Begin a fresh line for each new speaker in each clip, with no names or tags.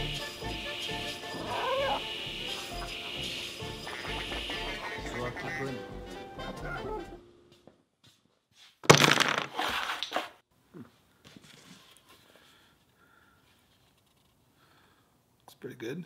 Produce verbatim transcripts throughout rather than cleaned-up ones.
Looks pretty good.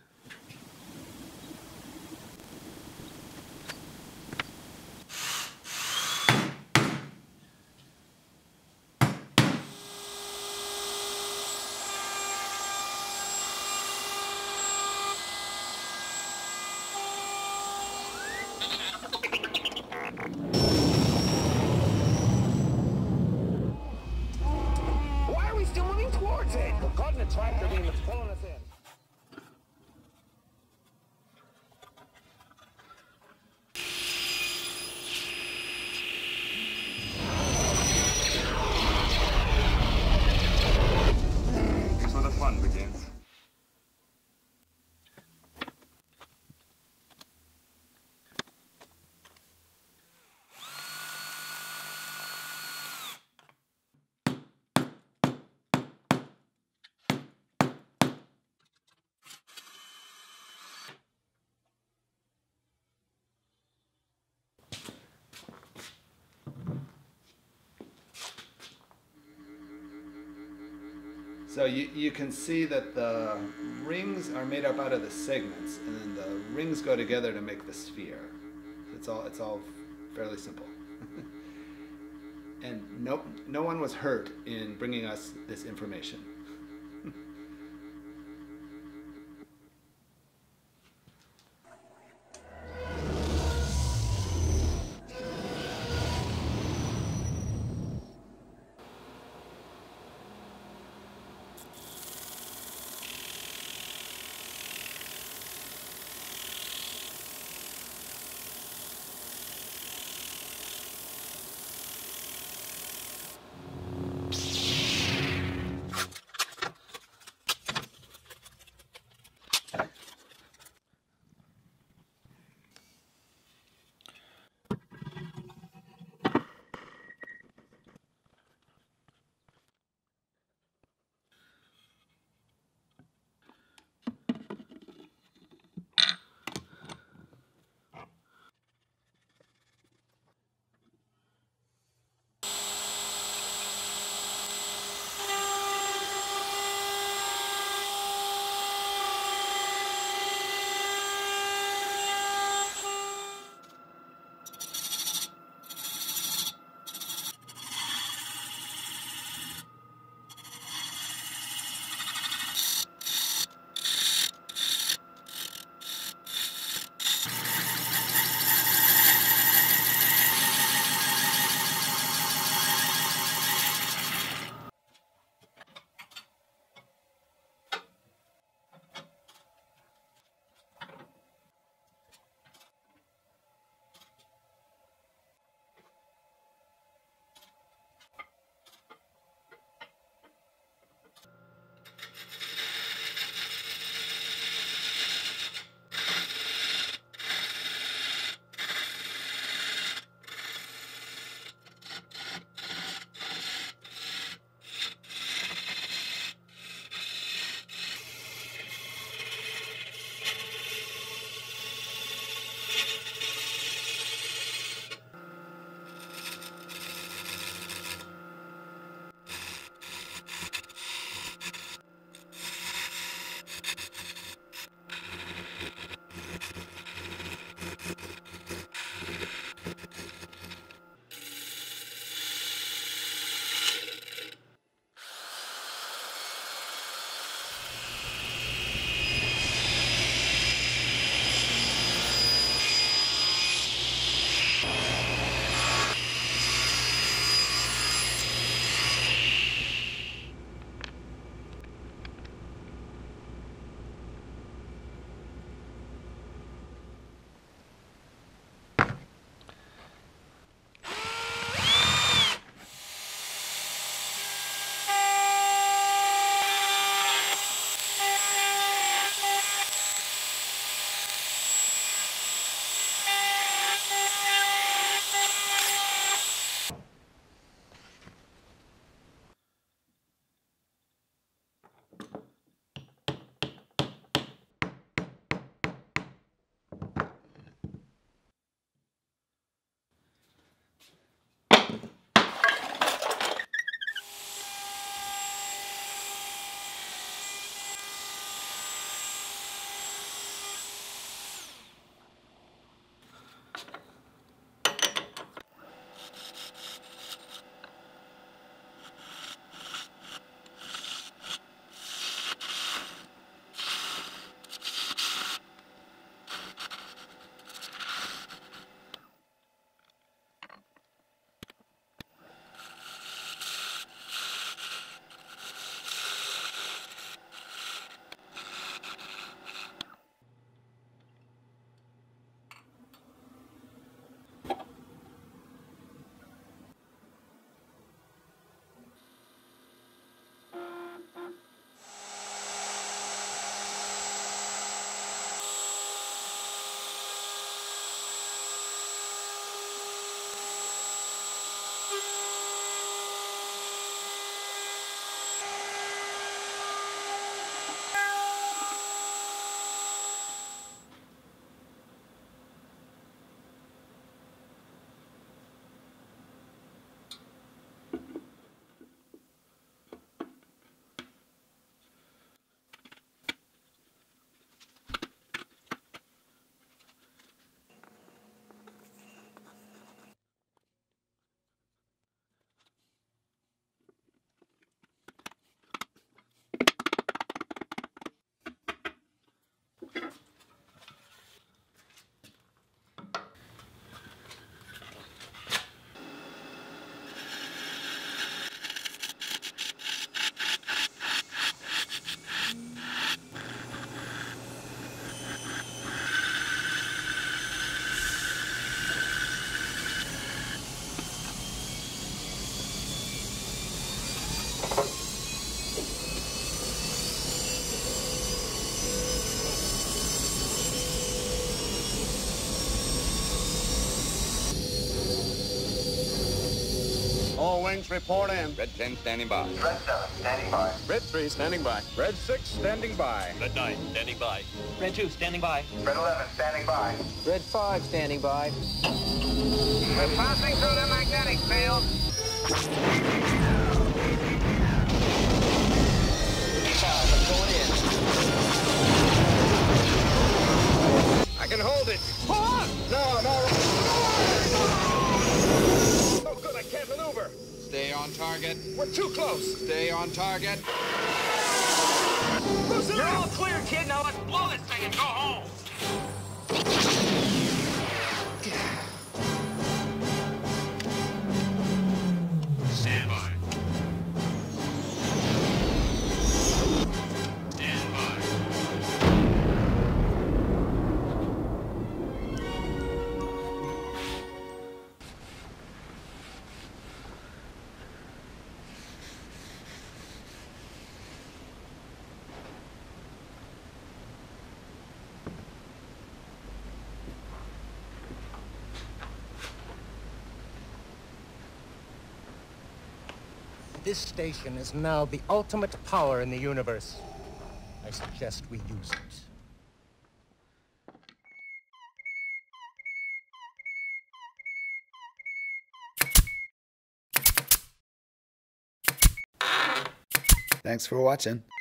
Why are we still moving towards it? We're caught in a tractor beam that's pulling us in. Here's where the fun begins.
So you, you can see that the rings are made up out of the segments, and then the rings go together to make the sphere. It's all it's all fairly simple. And no no one was hurt in bringing us this information.
All wings report in.
Red ten standing by.
Red seven, standing by.
Red three standing by.
Red six standing by.
Red nine, standing by.
Red two, standing by.
Red eleven, standing by.
Red five, standing by.
We're passing through the magnetic field.
Five, I'm going in.
I can hold it.
Hold on!
No, no.
So good, I can't maneuver.
Stay on target.
We're too close.
Stay on target.
Loosen
You're all
up!
clear, kid. Now let's blow this thing and go home. Stand by. Stand by.
This station is now the ultimate power in the universe. I suggest we use it.
Thanks for watching.